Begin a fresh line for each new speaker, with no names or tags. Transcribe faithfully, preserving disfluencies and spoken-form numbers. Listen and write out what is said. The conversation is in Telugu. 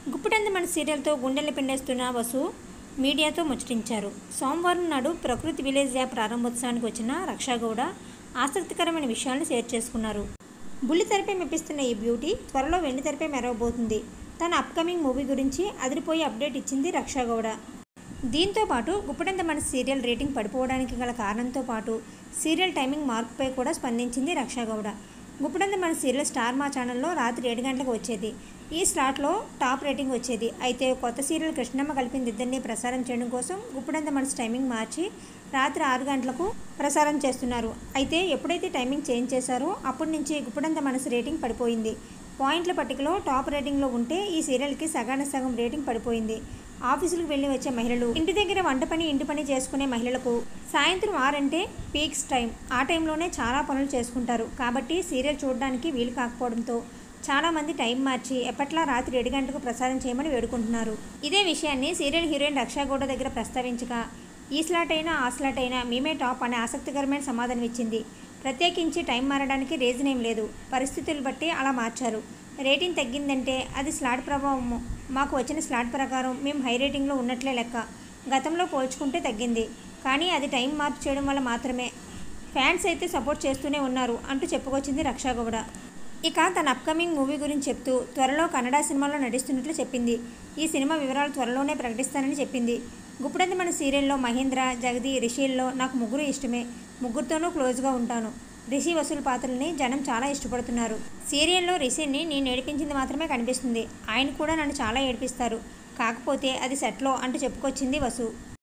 గుప్పెడంత మన సీరియల్తో గుండెల్ని పిండేస్తున్న వసు మీడియాతో ముచ్చటించారు. సోమవారం నాడు ప్రకృతి విలేజ్ యాప్ ప్రారంభోత్సవానికి వచ్చిన రక్షాగౌడ ఆసక్తికరమైన విషయాలను షేర్ చేసుకున్నారు. బుల్లితెరపై మెప్పిస్తున్న ఈ బ్యూటీ త్వరలో వెండితెరపై మెరవబోతుంది. తన అప్కమింగ్ మూవీ గురించి అదిరిపోయి అప్డేట్ ఇచ్చింది రక్షాగౌడ. దీంతో పాటు గుప్పెడంత మన సీరియల్ రేటింగ్ పడిపోవడానికి గల కారణంతో పాటు సీరియల్ టైమింగ్ మార్పుపై కూడా స్పందించింది రక్షాగౌడ. గుప్పెడంత మన సీరియల్ స్టార్ మా ఛానల్లో రాత్రి ఏడు గంటలకు వచ్చేది. ఈ స్లాట్లో టాప్ రేటింగ్ వచ్చేది. అయితే కొత్త సీరియల్ కృష్ణమ్మ కలిపిన ఇద్దరిని ప్రసారం చేయడం కోసం గుప్పెడంత మనసు టైమింగ్ మార్చి రాత్రి ఆరు గంటలకు ప్రసారం చేస్తున్నారు. అయితే ఎప్పుడైతే టైమింగ్ చేంజ్ చేశారో అప్పటి నుంచి గుప్పెడంత మనసు రేటింగ్ పడిపోయింది. పాయింట్ల పట్టికలో టాప్ రేటింగ్లో ఉంటే ఈ సీరియల్కి సగానికి సగం రేటింగ్ పడిపోయింది. ఆఫీసులకు వెళ్ళి వచ్చే మహిళలు, ఇంటి దగ్గర వంట పని ఇంటి పని చేసుకునే మహిళలకు సాయంత్రం ఆరంటే పీక్స్ టైం. ఆ టైంలోనే చాలా పనులు చేసుకుంటారు. కాబట్టి సీరియల్ చూడడానికి వీలు కాకపోవడంతో చాలామంది టైం మార్చి ఎప్పట్లా రాత్రి ఏడు గంటలకు ప్రసారం చేయమని వేడుకుంటున్నారు. ఇదే విషయాన్ని సీరియల్ హీరోయిన్ రక్షాగౌడ దగ్గర ప్రస్తావించగా ఈ స్లాట్ అయినా ఆ స్లాట్ అయినా మేమే టాప్ అనే ఆసక్తికరమైన సమాధానం ఇచ్చింది. ప్రత్యేకించి టైం మారడానికి రీజన్ ఏం లేదు, పరిస్థితులు బట్టి అలా మార్చారు. రేటింగ్ తగ్గిందంటే అది స్లాట్ ప్రభావము. మాకు వచ్చిన స్లాట్ ప్రకారం మేము హై రేటింగ్లో ఉన్నట్లే లెక్క. గతంలో పోల్చుకుంటే తగ్గింది, కానీ అది టైం మార్పు చేయడం వల్ల మాత్రమే. ఫ్యాన్స్ అయితే సపోర్ట్ చేస్తూనే ఉన్నారు అంటూ చెప్పుకొచ్చింది రక్షాగౌడ. ఇక తన అప్కమింగ్ మూవీ గురించి చెప్తూ త్వరలో కన్నడ సినిమాలో నటిస్తున్నట్లు చెప్పింది. ఈ సినిమా వివరాలు త్వరలోనే ప్రకటిస్తానని చెప్పింది. గుప్పెడంత మన సీరియల్లో మహేంద్ర, జగది, రిషిల్లో నాకు ముగ్గురు ఇష్టమే. ముగ్గురితోనూ క్లోజ్గా ఉంటాను. రిషి, వసూలు పాత్రల్ని జనం చాలా ఇష్టపడుతున్నారు. సీరియల్లో రిషిని నేను ఏడిపించింది మాత్రమే కనిపిస్తుంది. ఆయన కూడా నన్ను చాలా ఏడిపిస్తారు. కాకపోతే అది సెట్లో అంటూ చెప్పుకొచ్చింది వసు.